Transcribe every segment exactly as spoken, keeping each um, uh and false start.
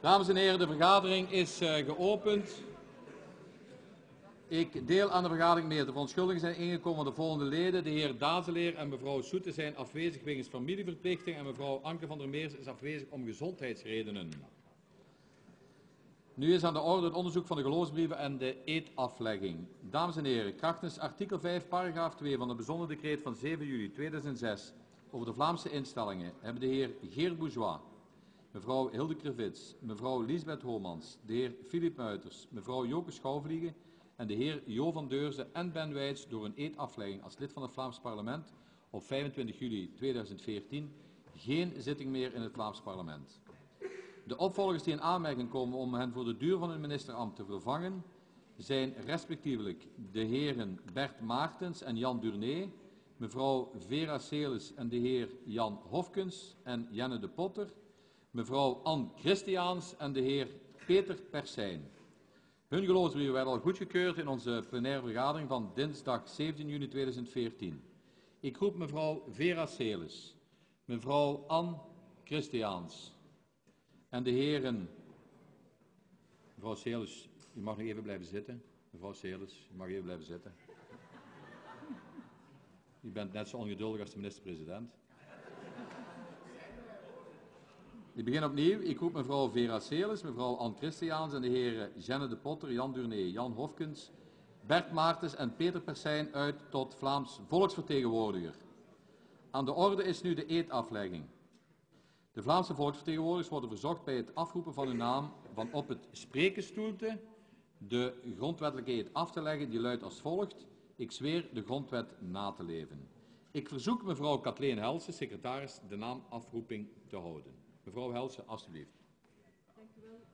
Dames en heren, de vergadering is uh, geopend. Ik deel aan de vergadering mee. De verontschuldigingen zijn ingekomen van de volgende leden. De heer Dazeleer en mevrouw Soete zijn afwezig wegens familieverplichting en mevrouw Anke van der Meers is afwezig om gezondheidsredenen. Nu is aan de orde het onderzoek van de geloofsbrieven en de eedaflegging. Dames en heren, krachtens artikel vijf, paragraaf twee van het bijzonder decreet van zeven juli tweeduizend zes over de Vlaamse instellingen hebben de heer Geert Bourgeois, mevrouw Hilde Krevits, mevrouw Liesbeth Homans, de heer Philippe Muiters, mevrouw Joke Schouwvliegen en de heer Jo van Deurzen en Ben Wijts door een eedaflegging als lid van het Vlaams parlement op vijfentwintig juli tweeduizend veertien geen zitting meer in het Vlaams parlement. De opvolgers die in aanmerking komen om hen voor de duur van hun ministerambt te vervangen zijn respectievelijk de heren Bert Maartens en Jan Durné, mevrouw Vera Seles en de heer Jan Hofkens en Jenne de Potter, mevrouw Anne Christiaans en de heer Peter Persijn. Hun geloofsbrieven werden al goedgekeurd in onze plenaire vergadering van dinsdag zeventien juni tweeduizend veertien. Ik roep mevrouw Vera Seles, mevrouw Anne Christiaans en de heren... Mevrouw Seles, u mag nog even blijven zitten. Mevrouw Seles, u mag even blijven zitten. U bent net zo ongeduldig als de minister-president. Ik begin opnieuw. Ik roep mevrouw Vera Seles, mevrouw Anne Christiaans en de heren Jenne de Potter, Jan Durné, Jan Hofkens, Bert Maartens en Peter Persijn uit tot Vlaams volksvertegenwoordiger. Aan de orde is nu de eedaflegging. De Vlaamse volksvertegenwoordigers worden verzocht bij het afroepen van hun naam van op het spreekgestoelte de grondwettelijke eed af te leggen die luidt als volgt. Ik zweer de grondwet na te leven. Ik verzoek mevrouw Kathleen Helsen, secretaris, de naamafroeping te houden. Mevrouw Helsen, alstublieft. Dank u wel.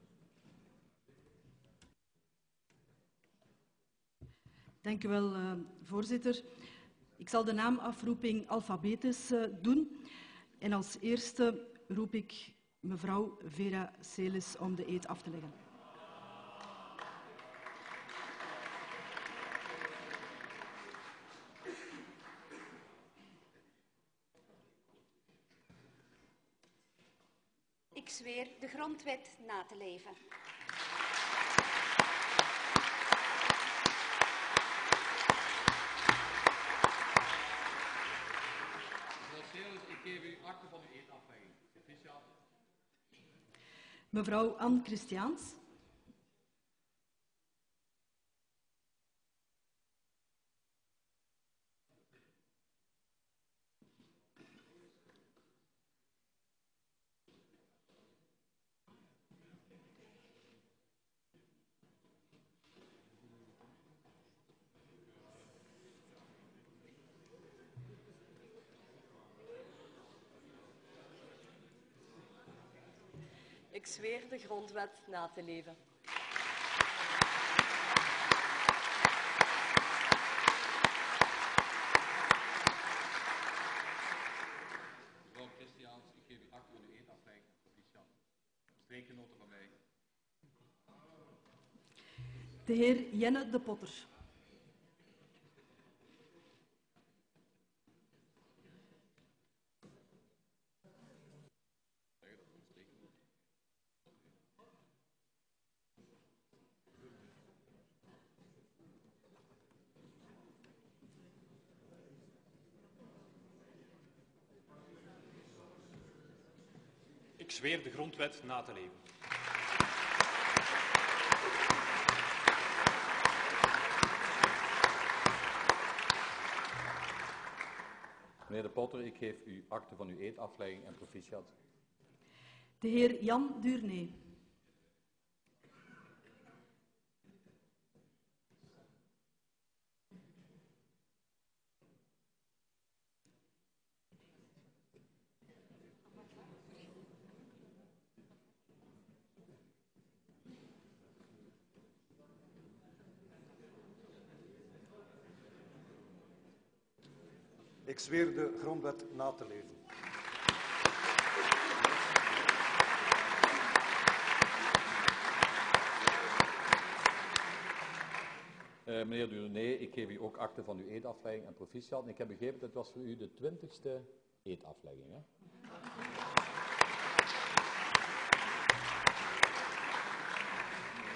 Dank u wel, uh, voorzitter. Ik zal de naamafroeping alfabetisch uh, doen. En als eerste roep ik mevrouw Vera Seles om de eed af te leggen. Ik zweer de grondwet na te leven. Mevrouw Seles, ik geef u akte van uw eedaflegging. Proficiat. Mevrouw Anne Christiaans. Ik zweer de grondwet na te leven. Mevrouw Christiaans, ik geef u akte van uw eedaflegging. Proficiat. Streekgenoten van mij. De heer Jenne de Potter. Ik zweer de grondwet na te leven. Meneer de Potter, ik geef u akte van uw eedaflegging en proficiat. De heer Jan Durné. Ik zweer de grondwet na te leven. Uh, meneer Durné, ik geef u ook akte van uw eedaflegging en proficiat. En ik heb begrepen dat het was voor u de twintigste eedaflegging. Hè?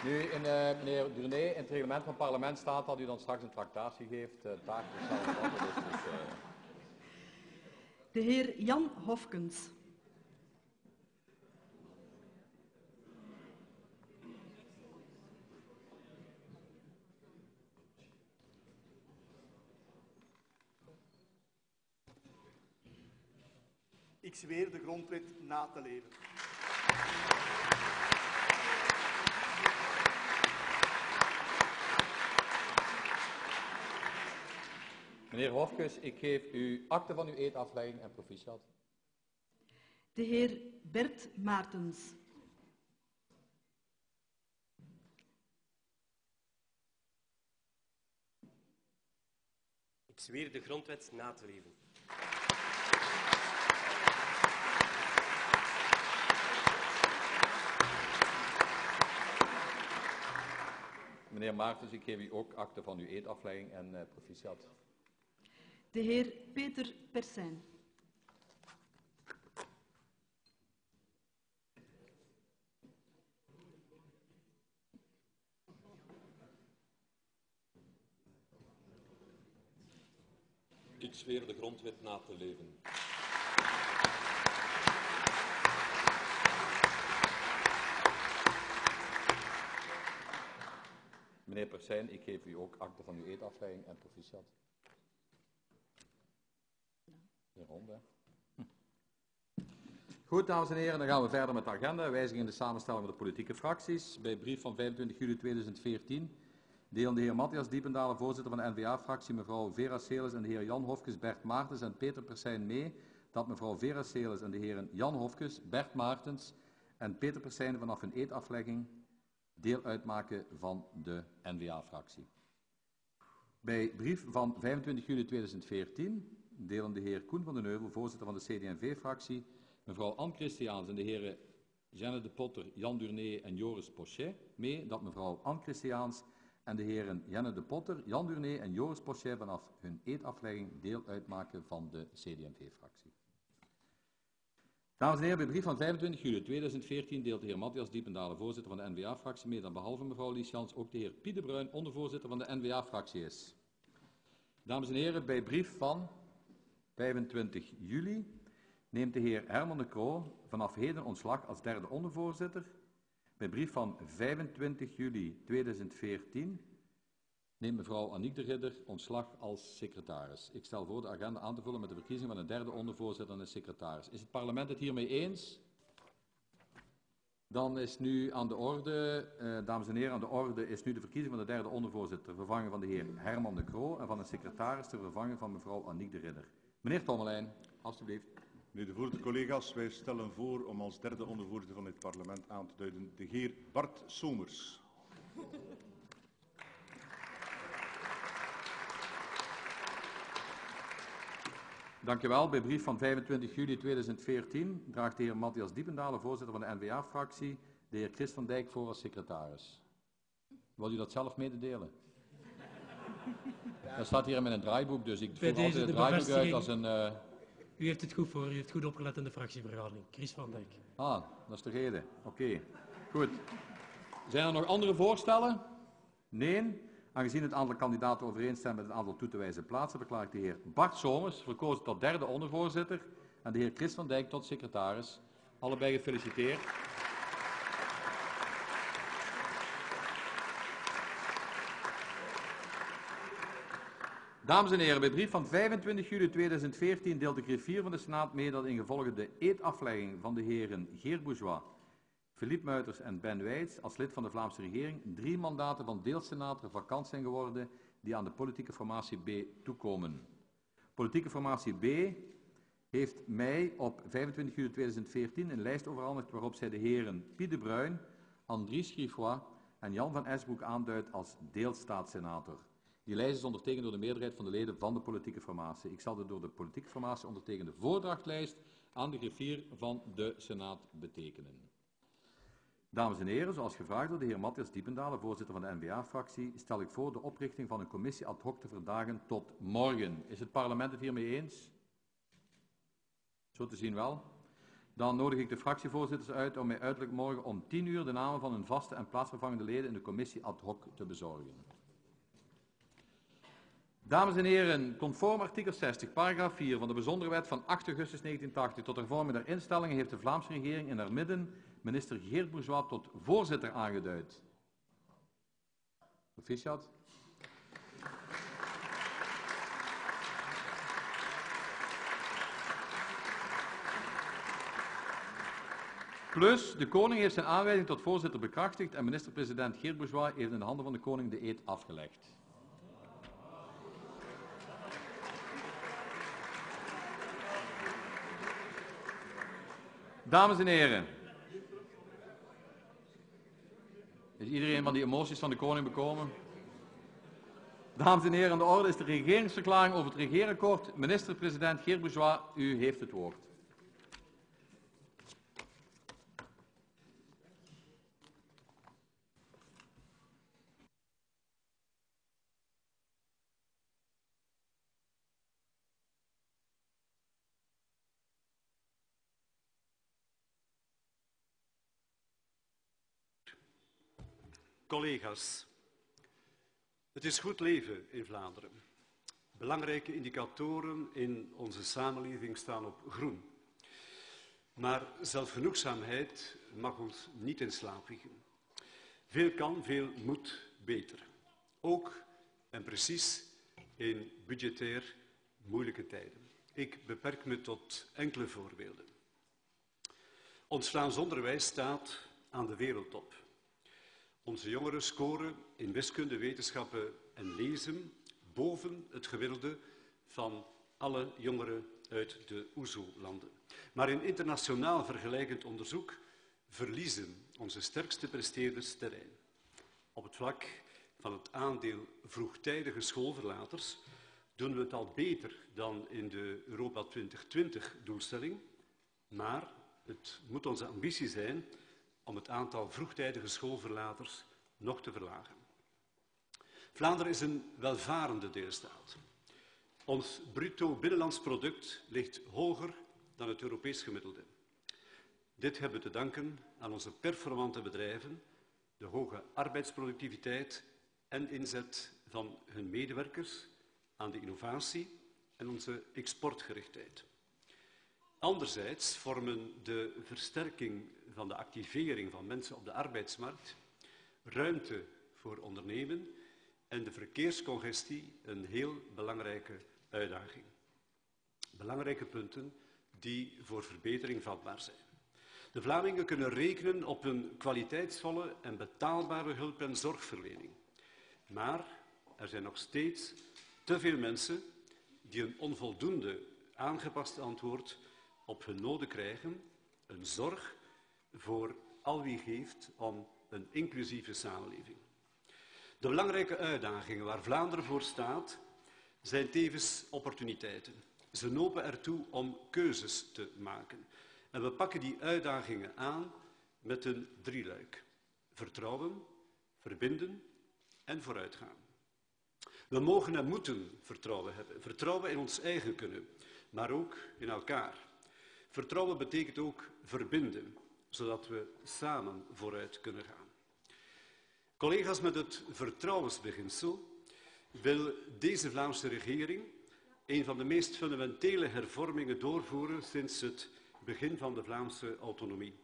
Nu, in, uh, meneer Durné, in het reglement van het parlement staat dat u dan straks een tractatie geeft. Uh, taak is zelf wat het is, dus, uh... De heer Jan Hofkens. Ik zweer de grondwet na te leven. Meneer Hofkens, ik geef u akte van uw eedaflegging en proficiat. De heer Bert Maartens. Ik zweer de grondwet na te leven. Meneer Maartens, ik geef u ook akte van uw eedaflegging en uh, proficiat. De heer Peter Persijn. Ik zweer de grondwet na te leven. Meneer Persijn, ik geef u ook akte van uw eedaflegging en proficiat. De ronde. Hm. Goed, dames en heren, dan gaan we verder met de agenda. Wijziging in de samenstelling van de politieke fracties. Bij brief van vijfentwintig juli tweeduizend veertien delen de heer Matthias Diependalen, voorzitter van de N V A-fractie, mevrouw Vera Seles en de heer Jan Hofkes, Bert Maartens en Peter Persijn mee dat mevrouw Vera Seles en de heren Jan Hofkes, Bert Maartens en Peter Persijn vanaf hun eedaflegging deel uitmaken van de N V A-fractie. Bij brief van vijfentwintig juli tweeduizend veertien delen de heer Koen van den Heuvel, voorzitter van de C D en V-fractie, mevrouw Anne Christiaans en de heren Jeanne de Potter, Jan Durné en Joris Pochet mee dat mevrouw Anne Christiaans en de heren Jeanne de Potter, Jan Durné en Joris Pochet vanaf hun eedaflegging deel uitmaken van de C D en V-fractie. Dames en heren, bij brief van vijfentwintig juli tweeduizend veertien deelt de heer Matthias Diependalen, voorzitter van de N V A-fractie, mee dat behalve mevrouw Lies Jans ook de heer Piet de Bruin, ondervoorzitter van de N V A-fractie is. Dames en heren, bij brief van vijfentwintig juli neemt de heer Herman de Croo vanaf heden ontslag als derde ondervoorzitter. Bij brief van vijfentwintig juli tweeduizend veertien neemt mevrouw Aniek de Ridder ontslag als secretaris. Ik stel voor de agenda aan te vullen met de verkiezing van een derde ondervoorzitter en een secretaris. Is het parlement het hiermee eens? Dan is nu aan de orde, eh, dames en heren, aan de orde is nu de verkiezing van de derde ondervoorzitter ter vervanging van de heer Herman de Croo en van een secretaris ter vervanging van mevrouw Aniek de Ridder. Meneer Tommelijn, alstublieft. Meneer de voorzitter, collega's, wij stellen voor om als derde ondervoorzitter van het parlement aan te duiden de heer Bart Somers. Dank u wel. Bij brief van vijfentwintig juli tweeduizend veertien draagt de heer Matthias Diependalen, voorzitter van de N V A-fractie, de heer Chris van Dijk voor als secretaris. Wil u dat zelf mededelen? Dat staat hier in mijn draaiboek, dus ik voer altijd het draaiboek uit als een... Uh... U heeft het goed voor, u heeft goed opgelet in de fractievergadering. Chris van Dijk. Ah, dat is de reden. Oké, okay. Goed. Zijn er nog andere voorstellen? Nee. Aangezien het aantal kandidaten overeenstemt met het aantal toe te wijzen plaatsen, verklaar ik de heer Bart Somers verkozen tot derde ondervoorzitter en de heer Chris van Dijk tot secretaris. Allebei gefeliciteerd. Dames en heren, bij brief van vijfentwintig juli tweeduizend veertien deelt de griffier van de Senaat mee dat ingevolge de eedaflegging van de heren Geert Bourgeois, Philippe Muiters en Ben Wijts als lid van de Vlaamse regering drie mandaten van deelsenator vakant zijn geworden die aan de politieke formatie B toekomen. Politieke formatie B heeft mij op vijfentwintig juli tweeduizend veertien een lijst overhandigd waarop zij de heren Piet de Bruin, Andries Griffois en Jan van Esbroek aanduidt als deelstaatsenator. Die lijst is ondertekend door de meerderheid van de leden van de politieke formatie. Ik zal de door de politieke formatie ondertekende voordrachtlijst aan de griffier van de Senaat betekenen. Dames en heren, zoals gevraagd door de heer Matthias Diependalen, voorzitter van de N V A-fractie, stel ik voor de oprichting van een commissie ad hoc te verdagen tot morgen. Is het parlement het hiermee eens? Zo te zien wel. Dan nodig ik de fractievoorzitters uit om mij uiterlijk morgen om tien uur de namen van hun vaste en plaatsvervangende leden in de commissie ad hoc te bezorgen. Dames en heren, conform artikel zestig, paragraaf vier van de bijzondere wet van acht augustus negentienhonderdtachtig tot hervorming der instellingen heeft de Vlaamse regering in haar midden minister Geert Bourgeois tot voorzitter aangeduid. Proficiat. Plus, de koning heeft zijn aanwijzing tot voorzitter bekrachtigd en minister-president Geert Bourgeois heeft in de handen van de koning de eed afgelegd. Dames en heren, is iedereen van die emoties van de koning bekomen? Dames en heren, aan de orde is de regeringsverklaring over het regeerakkoord. Minister-president Geert Bourgeois, u heeft het woord. Collega's, het is goed leven in Vlaanderen. Belangrijke indicatoren in onze samenleving staan op groen. Maar zelfgenoegzaamheid mag ons niet in slaap wiegen. Veel kan, veel moet beter. Ook en precies in budgetair moeilijke tijden. Ik beperk me tot enkele voorbeelden. Ons Vlaams onderwijs staat aan de wereldtop. Onze jongeren scoren in wiskunde, wetenschappen en lezen boven het gemiddelde van alle jongeren uit de O E S O-landen. Maar in internationaal vergelijkend onderzoek verliezen onze sterkste presteerders terrein. Op het vlak van het aandeel vroegtijdige schoolverlaters doen we het al beter dan in de Europa twintig twintig doelstelling, maar het moet onze ambitie zijn om het aantal vroegtijdige schoolverlaters nog te verlagen. Vlaanderen is een welvarende deelstaat. Ons bruto binnenlands product ligt hoger dan het Europees gemiddelde. Dit hebben we te danken aan onze performante bedrijven, de hoge arbeidsproductiviteit en inzet van hun medewerkers, aan de innovatie en onze exportgerichtheid. Anderzijds vormen de versterking van de activering van mensen op de arbeidsmarkt, ruimte voor ondernemen en de verkeerscongestie een heel belangrijke uitdaging. Belangrijke punten die voor verbetering vatbaar zijn. De Vlamingen kunnen rekenen op een kwaliteitsvolle en betaalbare hulp- en zorgverlening. Maar er zijn nog steeds te veel mensen die een onvoldoende aangepast antwoord op hun noden krijgen, een zorg voor al wie geeft om een inclusieve samenleving. De belangrijke uitdagingen waar Vlaanderen voor staat, zijn tevens opportuniteiten. Ze nopen ertoe om keuzes te maken. En we pakken die uitdagingen aan met een drieluik. Vertrouwen, verbinden en vooruitgaan. We mogen en moeten vertrouwen hebben. Vertrouwen in ons eigen kunnen, maar ook in elkaar. Vertrouwen betekent ook verbinden, zodat we samen vooruit kunnen gaan. Collega's, met het vertrouwensbeginsel wil deze Vlaamse regering een van de meest fundamentele hervormingen doorvoeren sinds het begin van de Vlaamse autonomie.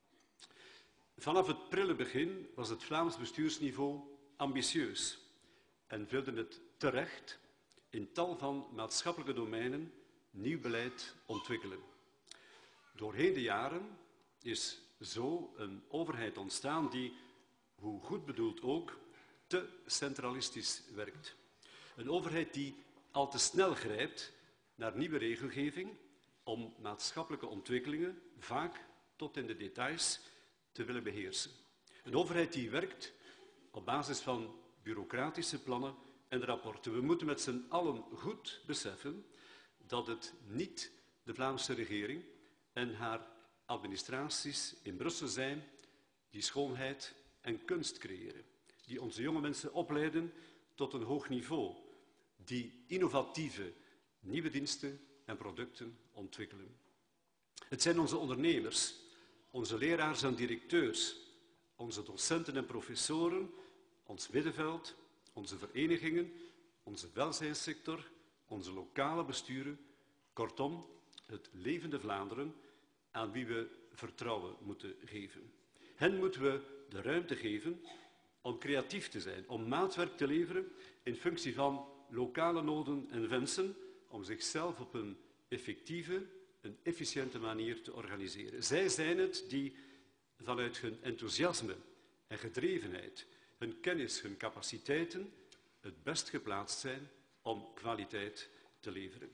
Vanaf het prille begin was het Vlaams bestuursniveau ambitieus en wilde het terecht in tal van maatschappelijke domeinen nieuw beleid ontwikkelen. Doorheen de jaren is zo een overheid ontstaan die, hoe goed bedoeld ook, te centralistisch werkt. Een overheid die al te snel grijpt naar nieuwe regelgeving om maatschappelijke ontwikkelingen, vaak tot in de details, te willen beheersen. Een overheid die werkt op basis van bureaucratische plannen en rapporten. We moeten met z'n allen goed beseffen dat het niet de Vlaamse regering en haar administraties in Brussel zijn die schoonheid en kunst creëren, die onze jonge mensen opleiden tot een hoog niveau, die innovatieve nieuwe diensten en producten ontwikkelen. Het zijn onze ondernemers, onze leraars en directeurs, onze docenten en professoren, ons middenveld, onze verenigingen, onze welzijnssector, onze lokale besturen, kortom, het levende Vlaanderen, aan wie we vertrouwen moeten geven. Hen moeten we de ruimte geven om creatief te zijn, om maatwerk te leveren in functie van lokale noden en wensen, om zichzelf op een effectieve, een efficiënte manier te organiseren. Zij zijn het die vanuit hun enthousiasme en gedrevenheid, hun kennis, hun capaciteiten, het best geplaatst zijn om kwaliteit te leveren.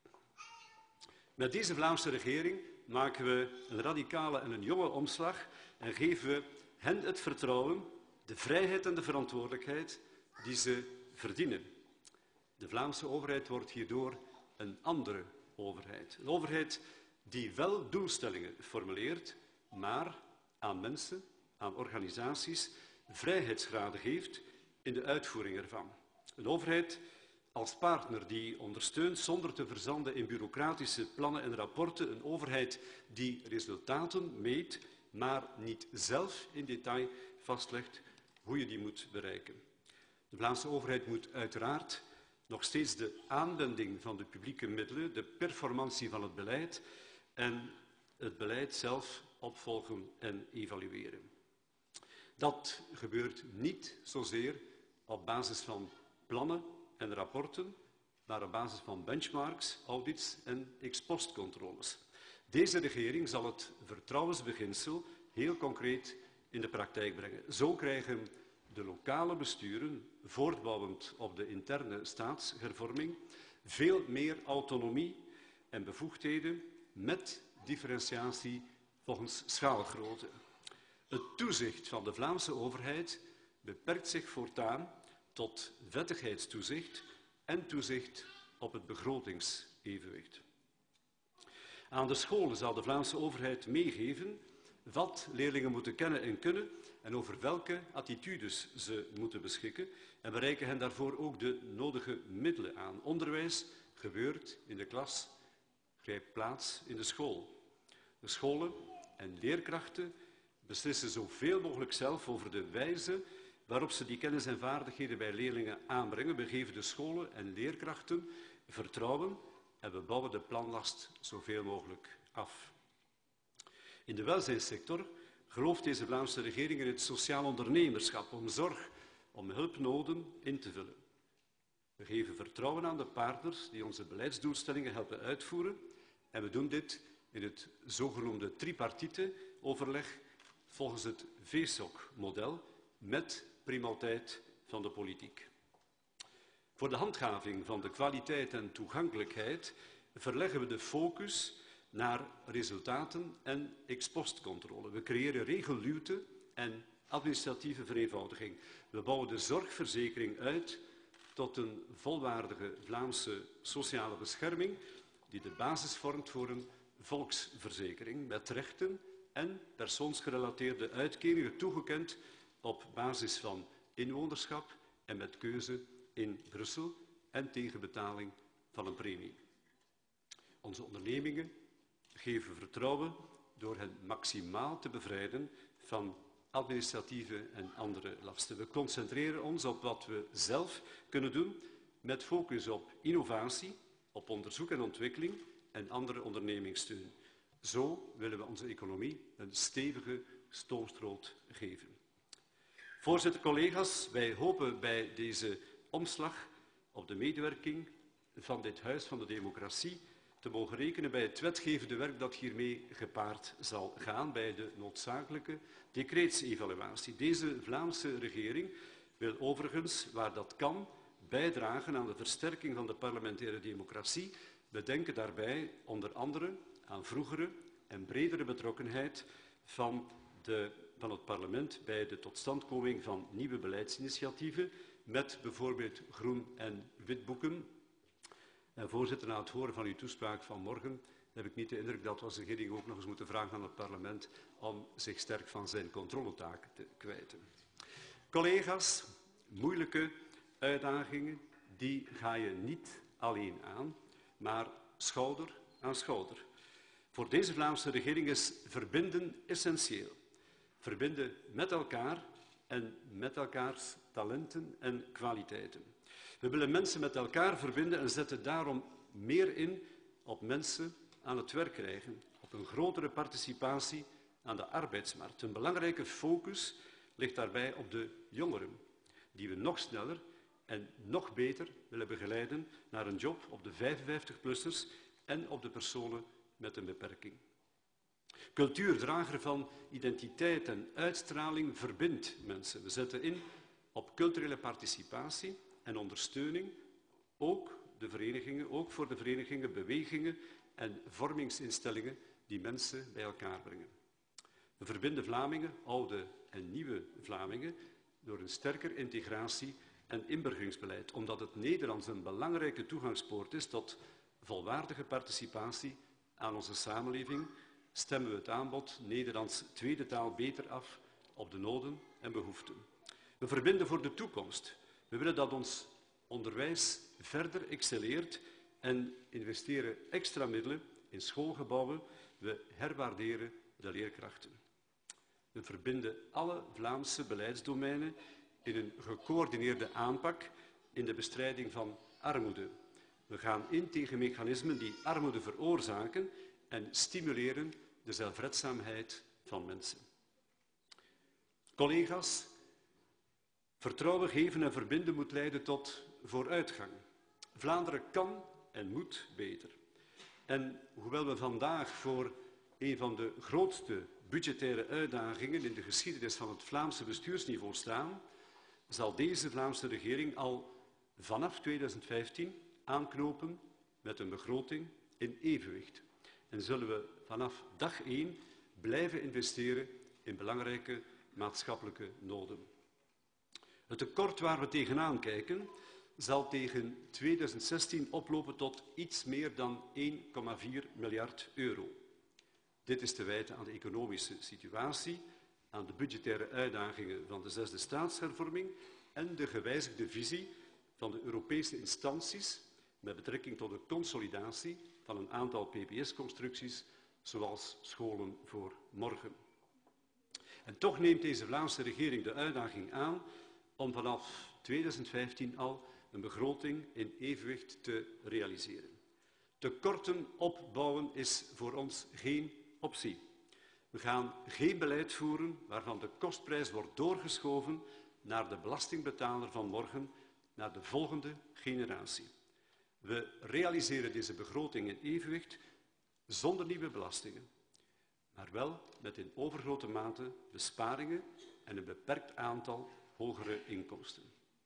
Met deze Vlaamse regering maken we een radicale en een jonge omslag en geven we hen het vertrouwen, de vrijheid en de verantwoordelijkheid die ze verdienen. De Vlaamse overheid wordt hierdoor een andere overheid. Een overheid die wel doelstellingen formuleert, maar aan mensen, aan organisaties, vrijheidsgraden geeft in de uitvoering ervan. Een overheid als partner die ondersteunt zonder te verzanden in bureaucratische plannen en rapporten. Een overheid die resultaten meet, maar niet zelf in detail vastlegt hoe je die moet bereiken. De Vlaamse overheid moet uiteraard nog steeds de aanwending van de publieke middelen, de performantie van het beleid en het beleid zelf opvolgen en evalueren. Dat gebeurt niet zozeer op basis van plannen en rapporten, maar op basis van benchmarks, audits en ex-post-controles. Deze regering zal het vertrouwensbeginsel heel concreet in de praktijk brengen. Zo krijgen de lokale besturen, voortbouwend op de interne staatshervorming, veel meer autonomie en bevoegdheden met differentiatie volgens schaalgrootte. Het toezicht van de Vlaamse overheid beperkt zich voortaan tot wettigheidstoezicht en toezicht op het begrotingsevenwicht. Aan de scholen zal de Vlaamse overheid meegeven wat leerlingen moeten kennen en kunnen en over welke attitudes ze moeten beschikken en we reiken hen daarvoor ook de nodige middelen aan. Onderwijs gebeurt in de klas, grijpt plaats in de school. De scholen en leerkrachten beslissen zoveel mogelijk zelf over de wijze waarop ze die kennis en vaardigheden bij leerlingen aanbrengen. We geven de scholen en leerkrachten vertrouwen en we bouwen de planlast zoveel mogelijk af. In de welzijnssector gelooft deze Vlaamse regering in het sociaal ondernemerschap om zorg, om hulpnoden in te vullen. We geven vertrouwen aan de partners die onze beleidsdoelstellingen helpen uitvoeren en we doen dit in het zogenoemde tripartite overleg volgens het V S O C-model met primauteit van de politiek. Voor de handhaving van de kwaliteit en toegankelijkheid verleggen we de focus naar resultaten en ex-post-controle. We creëren regelluwte en administratieve vereenvoudiging. We bouwen de zorgverzekering uit tot een volwaardige Vlaamse sociale bescherming die de basis vormt voor een volksverzekering met rechten en persoonsgerelateerde uitkeringen toegekend op basis van inwonerschap en met keuze in Brussel en tegen betaling van een premie. Onze ondernemingen geven vertrouwen door hen maximaal te bevrijden van administratieve en andere lasten. We concentreren ons op wat we zelf kunnen doen met focus op innovatie, op onderzoek en ontwikkeling en andere ondernemingssteun. Zo willen we onze economie een stevige stoomstroot geven. Voorzitter, collega's, wij hopen bij deze omslag op de medewerking van dit Huis van de Democratie te mogen rekenen bij het wetgevende werk dat hiermee gepaard zal gaan, bij de noodzakelijke decreetsevaluatie. Deze Vlaamse regering wil overigens, waar dat kan, bijdragen aan de versterking van de parlementaire democratie. We denken daarbij onder andere aan vroegere en bredere betrokkenheid van, de, van het parlement bij de totstandkoming van nieuwe beleidsinitiatieven met bijvoorbeeld groen- en witboeken. En voorzitter, na het horen van uw toespraak van morgen heb ik niet de indruk dat we als regering ook nog eens moeten vragen aan het parlement om zich sterk van zijn controletaken te kwijten. Collega's, moeilijke uitdagingen, die ga je niet alleen aan, maar schouder aan schouder. Voor deze Vlaamse regering is verbinden essentieel. Verbinden met elkaar en met elkaars talenten en kwaliteiten. We willen mensen met elkaar verbinden en zetten daarom meer in op mensen aan het werk krijgen, op een grotere participatie aan de arbeidsmarkt. Een belangrijke focus ligt daarbij op de jongeren, die we nog sneller en nog beter willen begeleiden naar een job, op de vijfenvijftig-plussers en op de personen met een beperking. Cultuur, drager van identiteit en uitstraling, verbindt mensen. We zetten in op culturele participatie en ondersteuning, ook, de verenigingen, ook voor de verenigingen, bewegingen en vormingsinstellingen die mensen bij elkaar brengen. We verbinden Vlamingen, oude en nieuwe Vlamingen, door een sterker integratie- en inburgeringsbeleid, omdat het Nederlands een belangrijke toegangspoort is tot volwaardige participatie aan onze samenleving, stemmen we het aanbod Nederlands tweede taal beter af op de noden en behoeften. We verbinden voor de toekomst. We willen dat ons onderwijs verder excelleert en investeren extra middelen in schoolgebouwen. We herwaarderen de leerkrachten. We verbinden alle Vlaamse beleidsdomeinen in een gecoördineerde aanpak in de bestrijding van armoede. We gaan in tegen mechanismen die armoede veroorzaken en stimuleren de zelfredzaamheid van mensen. Collega's, vertrouwen geven en verbinden moet leiden tot vooruitgang. Vlaanderen kan en moet beter. En hoewel we vandaag voor een van de grootste budgettaire uitdagingen in de geschiedenis van het Vlaamse bestuursniveau staan, zal deze Vlaamse regering al vanaf tweeduizend vijftien aanknopen met een begroting in evenwicht. En zullen we vanaf dag één blijven investeren in belangrijke maatschappelijke noden. Het tekort waar we tegenaan kijken zal tegen tweeduizend zestien oplopen tot iets meer dan één komma vier miljard euro. Dit is te wijten aan de economische situatie, aan de budgettaire uitdagingen van de zesde staatshervorming en de gewijzigde visie van de Europese instanties met betrekking tot de consolidatie van een aantal P B S-constructies, zoals scholen voor morgen. En toch neemt deze Vlaamse regering de uitdaging aan om vanaf tweeduizend vijftien al een begroting in evenwicht te realiseren. Tekorten opbouwen is voor ons geen optie. We gaan geen beleid voeren waarvan de kostprijs wordt doorgeschoven naar de belastingbetaler van morgen, naar de volgende generatie. We realiseren deze begroting in evenwicht zonder nieuwe belastingen, maar wel met in overgrote mate besparingen en een beperkt aantal hogere inkomsten.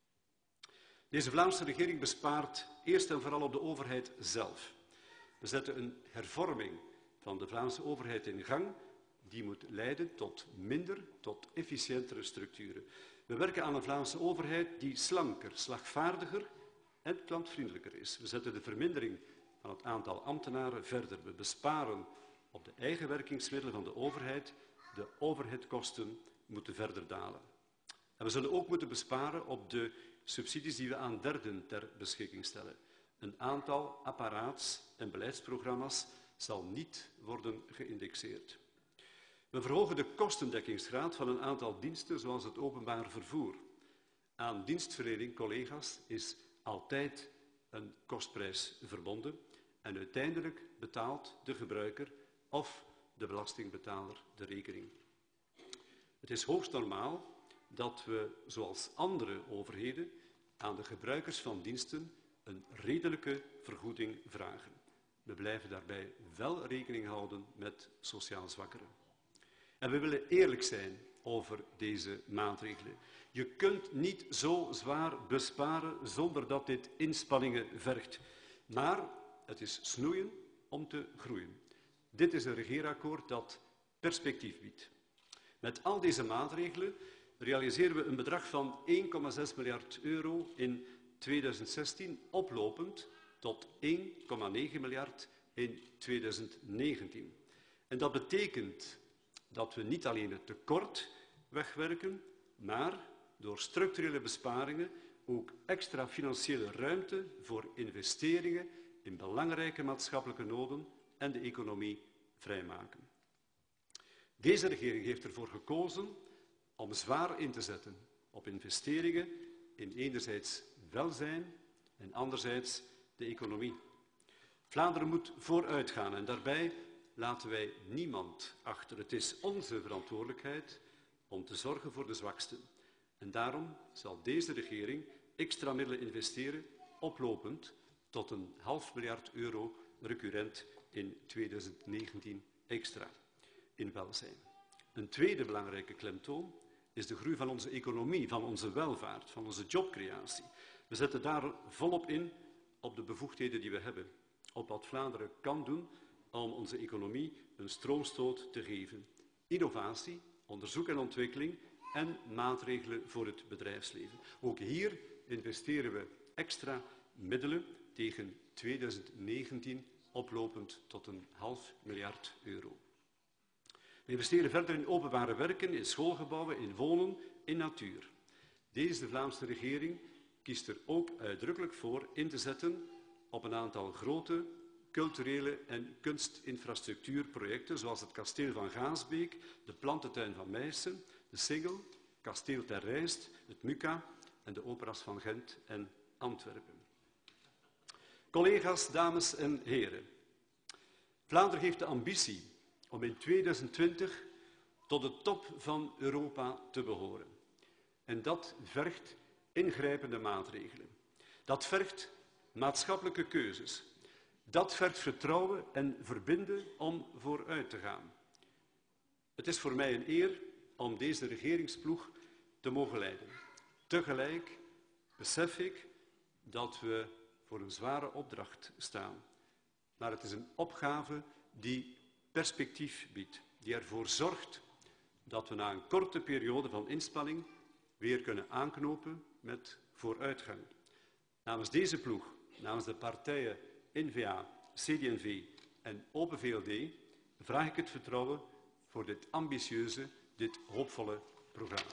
Deze Vlaamse regering bespaart eerst en vooral op de overheid zelf. We zetten een hervorming van de Vlaamse overheid in gang die moet leiden tot minder, tot efficiëntere structuren. We werken aan een Vlaamse overheid die slanker, slagvaardiger en klantvriendelijker is. We zetten de vermindering van het aantal ambtenaren verder. We besparen op de eigen werkingsmiddelen van de overheid. De overheidskosten moeten verder dalen. En we zullen ook moeten besparen op de subsidies die we aan derden ter beschikking stellen. Een aantal apparaats- en beleidsprogramma's zal niet worden geïndexeerd. We verhogen de kostendekkingsgraad van een aantal diensten, zoals het openbaar vervoer. Aan dienstverlening, collega's, is altijd een kostprijs verbonden en uiteindelijk betaalt de gebruiker of de belastingbetaler de rekening. Het is hoogst normaal dat we, zoals andere overheden, aan de gebruikers van diensten een redelijke vergoeding vragen. We blijven daarbij wel rekening houden met sociaal zwakkeren. En we willen eerlijk zijn over deze maatregelen. Je kunt niet zo zwaar besparen zonder dat dit inspanningen vergt. Maar het is snoeien om te groeien. Dit is een regeerakkoord dat perspectief biedt. Met al deze maatregelen realiseren we een bedrag van één komma zes miljard euro in tweeduizend zestien, oplopend tot één komma negen miljard in tweeduizend negentien. En dat betekent dat we niet alleen het tekort wegwerken, maar door structurele besparingen ook extra financiële ruimte voor investeringen in belangrijke maatschappelijke noden en de economie vrijmaken. Deze regering heeft ervoor gekozen om zwaar in te zetten op investeringen in enerzijds welzijn en anderzijds de economie. Vlaanderen moet vooruitgaan en daarbij laten wij niemand achter. Het is onze verantwoordelijkheid om te zorgen voor de zwaksten. En daarom zal deze regering extra middelen investeren, oplopend tot een half miljard euro recurrent in tweeduizend negentien extra in welzijn. Een tweede belangrijke klemtoon is de groei van onze economie, van onze welvaart, van onze jobcreatie. We zetten daar volop in op de bevoegdheden die we hebben, op wat Vlaanderen kan doen om onze economie een stroomstoot te geven. Innovatie, onderzoek en ontwikkeling en maatregelen voor het bedrijfsleven. Ook hier investeren we extra middelen tegen tweeduizend negentien oplopend tot een half miljard euro. We investeren verder in openbare werken, in schoolgebouwen, in wonen, in natuur. Deze Vlaamse regering kiest er ook uitdrukkelijk voor in te zetten op een aantal grote culturele en kunstinfrastructuurprojecten, zoals het kasteel van Gaasbeek, de plantentuin van Meissen, de Singel, kasteel ter Rijst, het Muka en de operas van Gent en Antwerpen. Collega's, dames en heren, Vlaanderen heeft de ambitie om in tweeduizend twintig tot de top van Europa te behoren. En dat vergt ingrijpende maatregelen. Dat vergt maatschappelijke keuzes. Dat vergt vertrouwen en verbinden om vooruit te gaan. Het is voor mij een eer om deze regeringsploeg te mogen leiden. Tegelijk besef ik dat we voor een zware opdracht staan. Maar het is een opgave die perspectief biedt, die ervoor zorgt dat we na een korte periode van inspanning weer kunnen aanknopen met vooruitgang. Namens deze ploeg, namens de partijen N V A, C D en V en Open V L D vraag ik het vertrouwen voor dit ambitieuze, dit hoopvolle programma.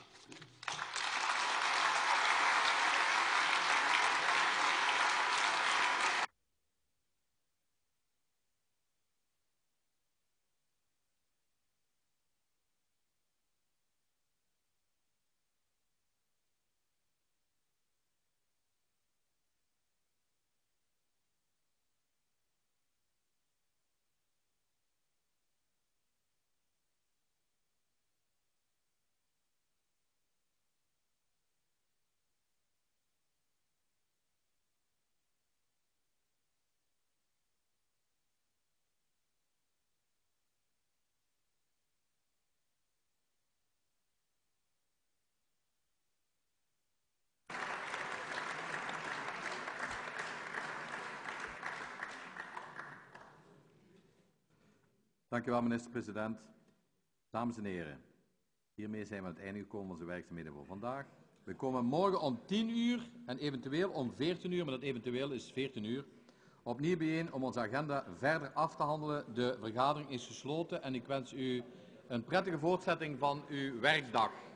Dank u wel, minister-president. Dames en heren, hiermee zijn we aan het einde gekomen van onze werkzaamheden voor vandaag. We komen morgen om tien uur en eventueel om veertien uur, maar dat eventueel is veertien uur, opnieuw bijeen om onze agenda verder af te handelen. De vergadering is gesloten en ik wens u een prettige voortzetting van uw werkdag.